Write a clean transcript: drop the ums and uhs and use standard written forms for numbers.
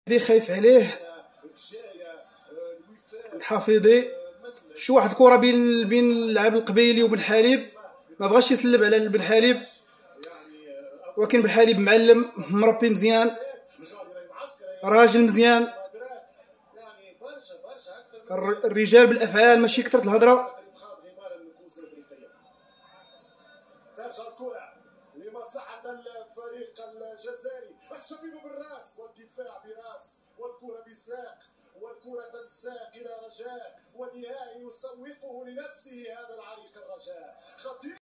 دي خايف عليه الحفيظي. شو واحد الكره بين اللاعب القبيلي وبن حليب، ما بغاش يسلب على بن حليب، ولكن بن حليب معلم مربي مزيان، راجل مزيان. الرجال بالافعال ماشي كثرة الهضره. ترجع الكرة لمصلحة الفريق الجزائري، الشبيب بالراس والدفاع براس والكرة بساق، والكرة تنساق إلى رجاء، والنهائي يسوقه لنفسه هذا العريق الرجاء. خطير.